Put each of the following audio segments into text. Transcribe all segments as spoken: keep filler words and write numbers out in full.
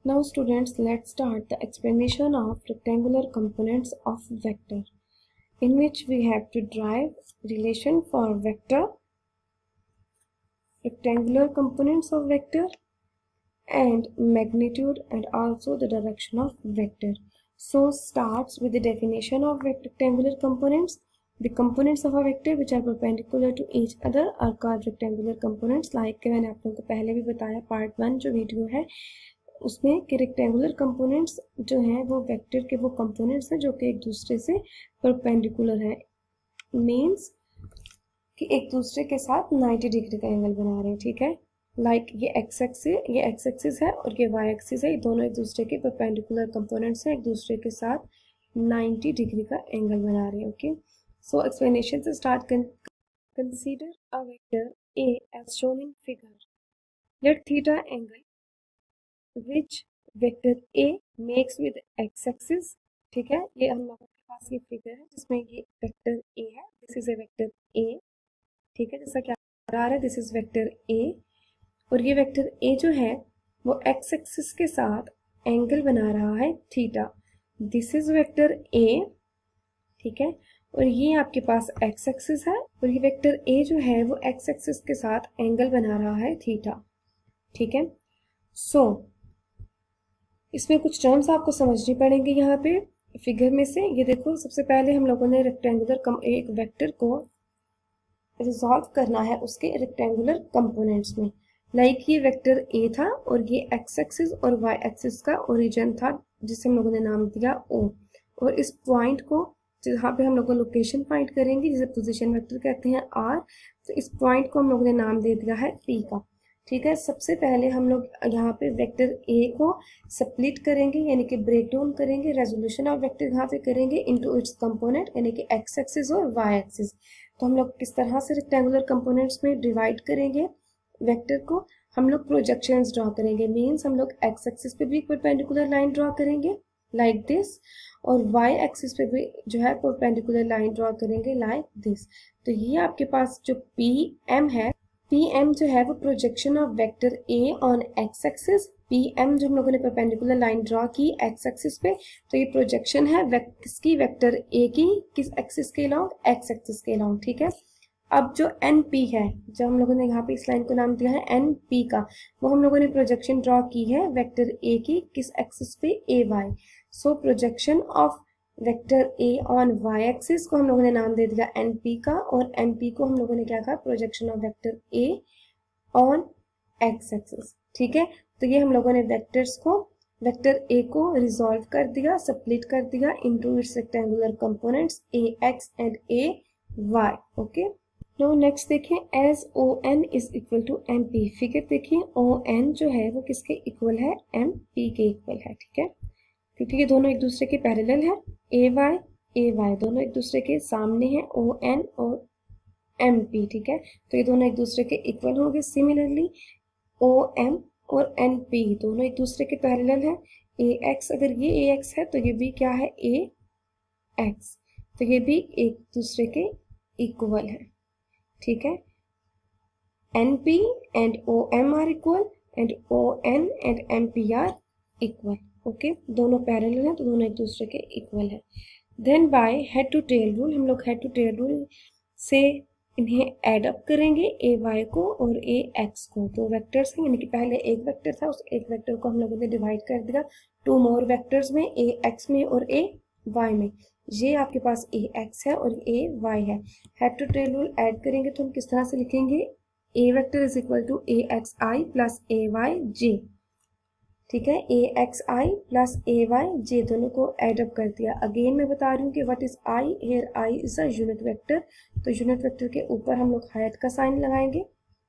Now students, let's start the explanation of rectangular components of vector, in which we have to derive relation for vector, rectangular components of vector, and magnitude and also the direction of vector. So starts with the definition of rectangular components. The components of a vector which are perpendicular to each other are called rectangular components. Like मैंने आप लोगों को पहले भी बताया part one जो video है उसमें कि रेक्टेंगुलर कंपोनेंट्स जो हैं वो वेक्टर के वो कंपोनेंट्स हैं जो कि एक दूसरे से परपेंडिकुलर है, मींस कि एक दूसरे के साथ नाइंटी डिग्री का एंगल बना रहे हैं. ठीक है, लाइक like ये एक्स एक्सिस ये एक्स एक्सिस है और ये वाई एक्सिस है, ये दोनों एक दूसरे के परपेंडिकुलर कंपोनेंट्स हैं, एक दूसरे के साथ नाइंटी डिग्री का एंगल बना रहे हैं. ओके, सो एक्सप्लेनेशन से स्टार्ट कर. Consider a vector A as shown in figure. Let theta angle which vector A makes with x axis. ठीक है, ये हम लोगों के पास ये फिगर है जिसमें ये वेक्टर A है. This is a vector A. ठीक है, जैसा कि आ रहा है दिस इज वेक्टर A और ये वेक्टर A जो है वो x एक्सिस के साथ एंगल बना रहा है theta. This is vector A. ठीक है, और ये आपके पास x एक्सिस है और ये वेक्टर A जो है वो x एक्सिस के साथ एंगल बना रहा है थीटा. ठीक है, सो so, इसमें कुछ टर्म्स आपको समझनी पड़ेंगे यहाँ पे फिगर में से. ये देखो, सबसे पहले हम लोगों ने रेक्टेंगुलर कम एक वेक्टर को रिजॉल्व करना है उसके रेक्टेंगुलर कंपोनेंट्स में. लाइक ये वेक्टर ए था और ये एक्स एक्सिस और वाई एक्सिस का ओरिजिन था जिसे हम लोगों ने नाम दिया ओ. और इस पॉइंट को जहाँ पे हम लोग लोकेशन फाइंड करेंगे जिसे पोजीशन वेक्टर कहते हैं आर, तो इस पॉइंट को हम लोगों ने नाम दे दिया है पी का. ठीक है, सबसे पहले हम लोग यहाँ पे वेक्टर ए को स्प्लिट करेंगे यानी कि ब्रेक डाउन करेंगे, रेजोल्यूशन ऑफ वेक्टर यहाँ पे करेंगे इनटू इट्स कंपोनेंट यानी कि एक्स एक्सिस और वाई एक्सिस. तो हम लोग किस तरह से रेक्टेंगुलर कंपोनेंट्स में डिवाइड करेंगे वेक्टर को, हम लोग प्रोजेक्शंस ड्रॉ करेंगे. मीन्स हम लोग एक्स एक्सिस पे भी परपेंडिकुलर लाइन ड्रॉ करेंगे लाइक दिस और वाई एक्सिस पे भी जो है परपेंडिकुलर लाइन ड्रॉ करेंगे लाइक दिस. तो ये आपके पास जो पी एम है, पी एम जो है वो projection of vector A on X axis. P M जो हम लोगों ने परपेंडिकुलर लाइन ड्रॉ की एक्स एक्सिस पे, तो ये प्रोजेक्शन है किसकी, वेक्टर ए की किस एक्सिस के अलोंग, एक्स एक्सिस के अलोंग. ठीक है, अब जो एन पी है, जो हम लोगों ने यहाँ पे इस लाइन को नाम दिया है एन पी का, वो हम लोगों ने प्रोजेक्शन ड्रॉ की है वेक्टर ए की किस एक्सिस पे, A Y. So projection of vector A on Y axis को हम लोगों ने नाम दे दिया एन पी का और एन पी को हम लोगों ने क्या कहा, projection of vector A on X axis. ठीक है, तो ये हम लोगों ने वेक्टर्स को वेक्टर ए को रिजॉल्व कर दिया, स्प्लिट कर दिया into its rectangular components A X and A Y. Okay, no next देखें, as O N is equal to M P. Figure देखिए, ओ एन जो है वो किसके इक्वल है, एम पी के इक्वल है. ठीक है, क्योंकि ये दोनों एक दूसरे के पैरेलल है. ए वाई ए वाई दोनों एक दूसरे के सामने हैं, ओ एन और एम पी. ठीक है, तो ये दोनों एक दूसरे के इक्वल होंगे. सिमिलरली ओ एम और एन पी दोनों एक दूसरे के पैरेलल है. ए एक्स, अगर ये ए एक्स है तो ये भी क्या है, ए एक्स, तो ये भी एक दूसरे के इक्वल है. ठीक है, N P and O M are equal and O N and M P are equal. Okay, दोनों पैरेलल हैं तो दोनों एक दूसरे के इक्वल है. Then by head to tail rule, हम लोग हेड टू टेल रूल से इन्हें ऐड अप करेंगे, ए वाई को और ए एक्स को. दो वेक्टर्स हैं, यानी कि पहले एक वेक्टर था, उस एक वेक्टर को हम लोगों ने डिवाइड कर दिया टू मोर वेक्टर्स में, ए एक्स में और ए वाई में. ये आपके पास ए एक्स है और ए वाई है. Head to tail rule add करेंगे तो हम किस तरह से लिखेंगे, A vector is equal to A X I plus A Y J. ठीक है, A X I plus A Y J दोनों को एड अप कर दिया. अगेन मैं बता रही हूँ कि what is I, here I is a unit vector. तो यूनिट वेक्टर के ऊपर हम लोग हायत का साइन लगाएंगे.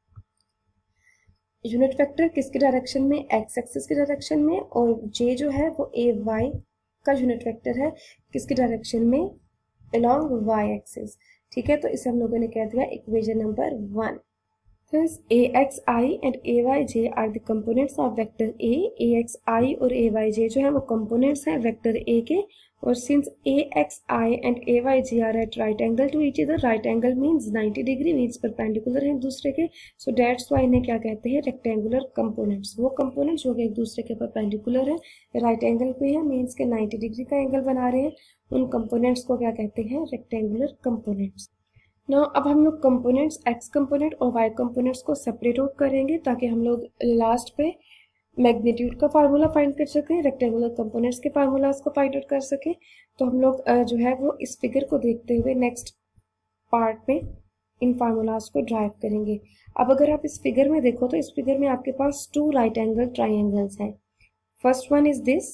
यूनिट वेक्टर किसके डायरेक्शन में, एक्स एक्सिस के डायरेक्शन में, और जे जो है वो ए वाई का यूनिट वेक्टर है किसके डायरेक्शन में, अलोंग वाई एक्सिस. ठीक है, तो इसे हम लोगों ने कह दिया equation number one. Thus, A X I and A Y J are the components of vector A. A X I और A Y J जो है वो components हैं vector A के, और since A X I and A Y J are at right angle to each other, right angle means ninety degree, means perpendicular हैं एक दूसरे के, so that's why इन्हें क्या कहते हैं, rectangular components. वो components जो कि एक दूसरे के perpendicular है, right angle पे है, means के ninety degree का angle बना रहे हैं, उन components को क्या कहते हैं, rectangular components. ना अब हम लोग कंपोनेंट्स एक्स कंपोनेंट और वाई कंपोनेंट्स को सेपरेट आउट करेंगे ताकि हम लोग लास्ट पे मैग्नीट्यूड का फार्मूला फाइंड कर सकें, रेक्टेंगुलर कंपोनेंट्स के फार्मूलाज को फाइंड आउट कर सकें. तो हम लोग जो है वो इस फिगर को देखते हुए नेक्स्ट पार्ट में इन फार्मूलाज को ड्राइव करेंगे. अब अगर आप इस फिगर में देखो तो इस फिगर में आपके पास टू राइट एंगल ट्राइंगल्स हैं. First one is this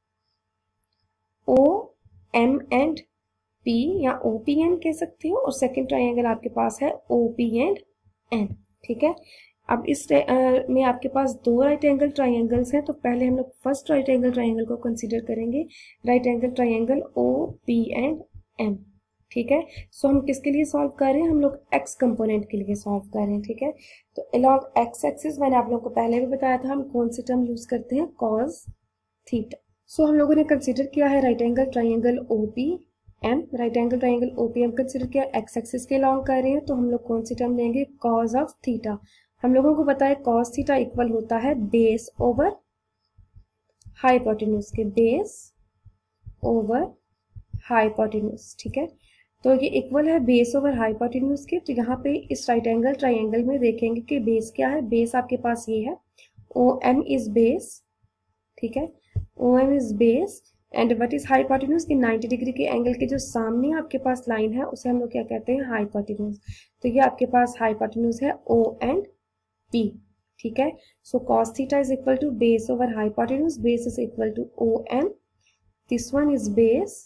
O M and P या O P N कह सकते हो, और सेकंड ट्राइंगल आपके पास है O P एंड N. ठीक है, अब इस uh, में आपके पास दो राइट एंगल ट्राइंगल्स हैं, तो पहले हम लोग फर्स्ट राइट एंगल ट्राइंगल को कंसीडर करेंगे, right angle triangle O P and M. ठीक है, सो हम किसके लिए सॉल्व कर रहे हैं, हम लोग एक्स कंपोनेंट के लिए सॉल्व कर रहे हैं. ठीक है, तो अलॉन्ग एक्स एक्सिस मैंने आप लोगों को पहले भी बताया था हम कौन सी टर्म यूज करते हैं, कॉस थीटा. सो हम लोगों ने कंसीडर किया है right angle triangle O P M, right angle triangle O P M consider किया, एक्स एक्सिस के लॉन्ग कर रहे हैं, तो हम लोग कौन सी टर्म लेंगे, कॉस ऑफ थीटा. हम लोगों को पता है कॉस थीटा इक्वल होता है बेस ओवर हाइपोटेन्यूज के, बेस ओवर हाइपोटेन्यूज. ठीक है, तो ये इक्वल है बेस ओवर हाइपोटेन्यूज के. तो यहाँ पे इस राइट एंगल ट्राइंगल में देखेंगे कि बेस क्या है, बेस आपके पास ये है, O M इज बेस. ठीक है, O M is base and what is hypotenuse की नाइंटी डिग्री के एंगल के जो सामने आपके पास लाइन है उसे हम लोग क्या कहते हैं, हाइपोटेन्यूज. तो ये आपके पास हाइपोटेन्यूज है O एंड P. ठीक है, so cos theta is equal to base over hypotenuse, base is equal to O M, this one is base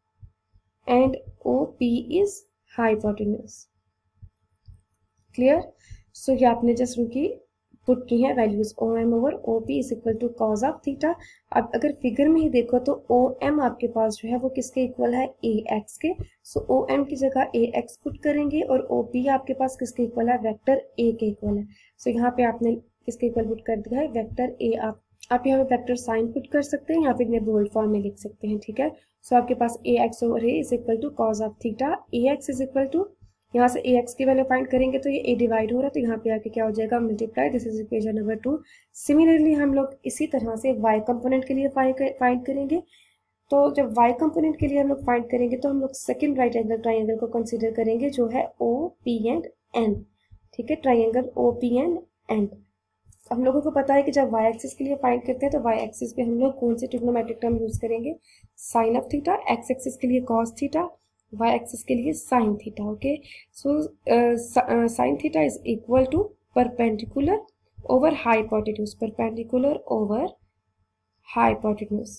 and O P is hypotenuse. Clear, so ये आपने just उनकी put की है values, O M over O P is equal to cos of theta. अब अगर figure में ही देखो तो ओ एम आपके पास जो है वो किसके इक्वल है, ए एक्स के. सो ओ एम की जगह ए एक्स पुट करेंगे और ओ पी आपके पास किसके इक्वल है, वेक्टर ए के इक्वल है. सो so, यहाँ पे आपने किसके इक्वल पुट कर दिया है, वेक्टर ए. आप आप यहाँ पे वेक्टर साइन पुट कर सकते हैं या फिर इन्हें बोल्ड फॉर्म में लिख सकते हैं. ठीक है, सो so, आपके पास A X over A is equal to cos of theta. A X is equal to, यहाँ से ए एक्स की वैल्यू फाइंड करेंगे तो ये a डिवाइड हो रहा है, तो यहाँ पे आके क्या हो जाएगा, multiply. This is equation number two. Similarly हम लोग इसी तरह से y कंपोनेंट के लिए फाइंड करेंगे. तो जब y कंपोनेंट के लिए हम लोग फाइंड करेंगे तो हम लोग सेकंड राइट एंगल ट्राइंगल को कंसीडर करेंगे जो है O P एंड N. ठीक है, triangle O P and N. हम लोगों को पता है कि जब y एक्सिस के लिए फाइंड करते हैं तो y एक्सिस पे हम लोग कौन सी ट्रिग्नोमेट्रिक टर्म यूज करेंगे, sine of theta. X axis के लिए कॉस थीटा, y एक्सिस के लिए sine theta. Okay, so sine theta is equal to perpendicular over hypotenuse, perpendicular over hypotenuse.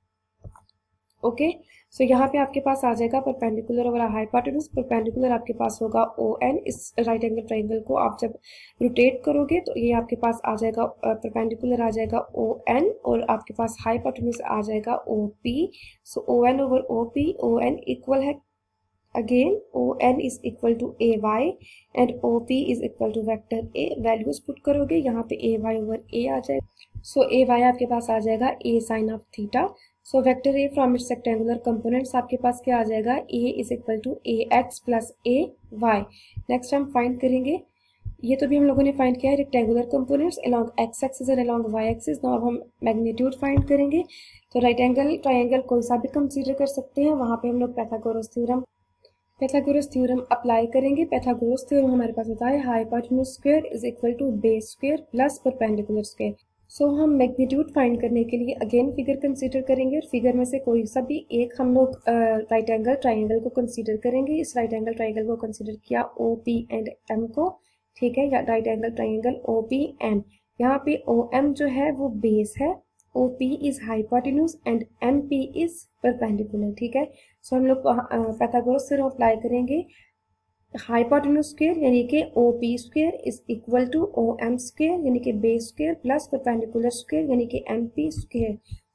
Okay, so यहाँ पे आपके पास आ जाएगा परपेंडिकुलर ओवर हाइपोटेन्यूज. परपेंडिकुलर आपके पास होगा O N. इस राइट एंगल ट्राइंगल को आप जब रोटेट करोगे तो ये आपके पास आ जाएगा, परपेंडिकुलर आ जाएगा O N और आपके पास हाइपोटेन्यूज आ जाएगा O P. So O N over O P, O N equal है again O N is equal to A Y and O P is equal to vector A. Values put करोगे यहाँ पे A Y over A आ जाएगा. सो A Y आपके पास आ जाएगा A sin of theta. So vector A from its rectangular components आपके पास क्या आ जाएगा, A is equal to A X plus A Y. Next हम फाइंड करेंगे, ये तो भी हम लोगों ने फाइंड किया है rectangular components along X axis और अलॉन्ग वाई एक्सिस. नाउ अब हम मैग्नीट्यूड फाइंड करेंगे. तो राइट एंगल ट्राइंगल कोई सा भी कंसीडर कर सकते हैं, वहाँ पे हम लोग Pythagoras theorem Pythagoras theorem apply करेंगे. पाइथागोरस थ्योरम हमारे पास होता है hypotenuse square is equal to base square plus perpendicular square. So हम मैग्नीट्यूड फाइंड करने के लिए अगेन फिगर कंसीडर करेंगे और फिगर में से कोई सा भी एक हम लोग राइट एंगल ट्राइंगल को कंसीडर करेंगे. इस राइट एंगल ट्राइंगल को कंसीडर किया O P एंड M को. ठीक है, या right angle triangle O P M. यहाँ पे O M जो है वो बेस है, O P is hypotenuse and M P is perpendicular. ठीक है, सो हम लोग पाइथागोरस थ्योरम अप्लाई करेंगे. हाइपोटेन्यूज स्क्वायर यानी कि O P square is equal to O M square यानी कि base square plus perpendicular square यानी कि M P स्क्वायर.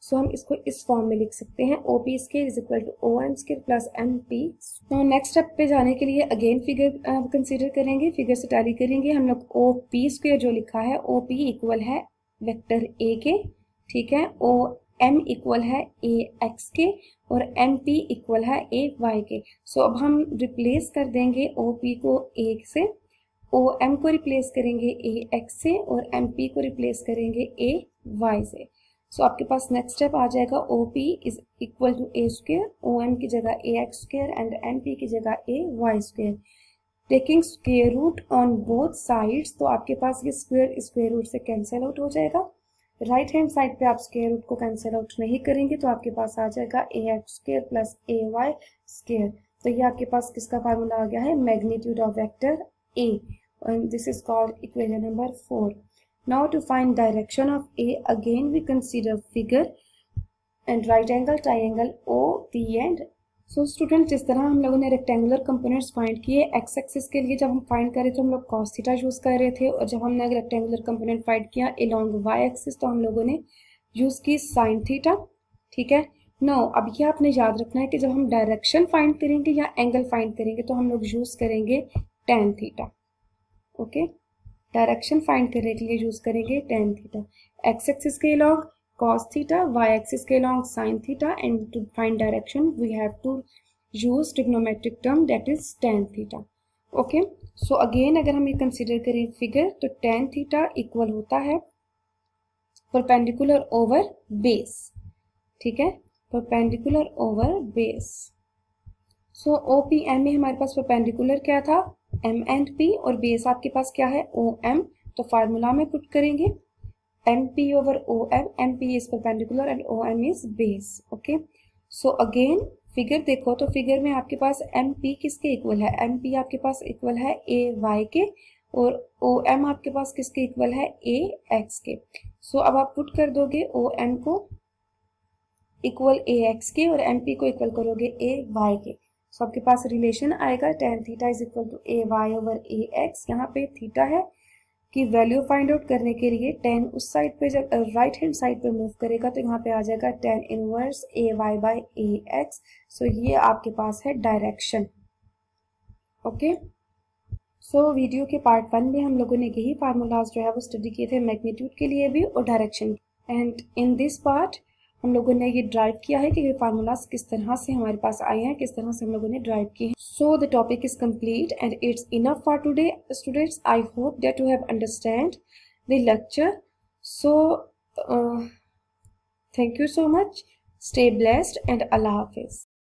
सो हम इसको इस फॉर्म में लिख सकते हैं O P square is equal to O M square plus M P. तो नेक्स्ट स्टेप पे जाने के लिए अगेन फिगर कंसीडर करेंगे, फिगर से टैली करेंगे। हम लोग ओ पी स्क्वायर जो लिखा है ओ पी इक्वल है वेक्टर ए के, ठीक है, ओ एम इक्वल है ए एक्स के और एम पी इक्वल है ए वाई के। सो so, अब हम रिप्लेस कर देंगे ओ पी को ए से, ओ एम को रिप्लेस करेंगे ए एक्स से और एम पी को रिप्लेस करेंगे ए वाई से। सो so, आपके पास नेक्स्ट स्टेप आ जाएगा O P is equal to A square, O M की जगह A X square and M P की जगह A Y square. Taking square root on both sides, तो आपके पास ये स्क्वायर स्क्वायर रूट से कैंसिल आउट हो जाएगा। राइट हैंड साइड पे आप स्क्वायर रूट को कैंसिल आउट नहीं करेंगे तो आपके पास आ जाएगा A X square plus A Y square. तो ये आपके पास किसका फार्मूला आ गया है, magnitude of vector A, and this is called equation number four. Now to find direction of A, again we consider figure and right angle triangle O P and so student जिस तरह हम लोगों ने rectangular components find किए X axis के लिए, जब हम फाइंड कर रहे थे तो हम लोग cos थीटा यूज कर रहे थे, और जब हमने रेक्टेंगुलर कंपोनेंट फाइंड किया अलोंग वाई एक्सिस तो हम लोगों ने यूज की साइन थीटा, ठीक है। नो अब ये आपने याद रखना है कि जब हम डायरेक्शन फाइंड करेंगे या एंगल फाइंड करेंगे तो हम लोग यूज करेंगे tan theta, okay. Direction find करने के लिए यूज करेंगे टेन थीटा, एक्स एक्सिस के along cos theta, Y axis के along sin theta, and to find direction we have to use trigonometric term that is tan theta, okay. So again अगर हम ये consider करें figure तो tan theta equal होता है perpendicular over base, ठीक है, perpendicular over base. So O P M में हमारे पास परपेंडिकुलर क्या था, एम एंड पी, और बेस आपके पास क्या है ओ एम, तो फार्मूला में पुट करेंगे M P over O M, M P is perpendicular and O M is base, okay. So again figure देखो तो फिगर में आपके पास एम पी किसके इक्वल है, एम पी आपके पास इक्वल है ए वाई के और ओ एम आपके पास किसके इक्वल है ए एक्स के। सो so, अब आप पुट कर दोगे ओ एम को इक्वल ए एक्स के और एम पी को इक्वल करोगे ए वाई के। सो so, आपके पास रिलेशन आएगा tan theta is equal to A Y over A X. यहाँ पे थीटा है कि वैल्यू फाइंड आउट करने के लिए टेन उस साइड पे जब राइट हैंड साइड पे मूव करेगा तो यहाँ पे आ जाएगा tan inverse A Y by A X. So ये आपके पास है डायरेक्शन, ओके। सो वीडियो के पार्ट वन में हम लोगों ने यही फार्मूलाज जो है वो स्टडी किए थे मैग्नीट्यूड के लिए भी और direction, and in this part हम लोगों ने ये ड्राइव किया है कि ये फार्मूलाज किस तरह से हमारे पास आए हैं, किस तरह से हम लोगों ने ड्राइव किए हैं। So the topic is complete and it's enough for today students. I hope that you have understand the lecture. So thank you so much, stay blessed and Allah Hafiz.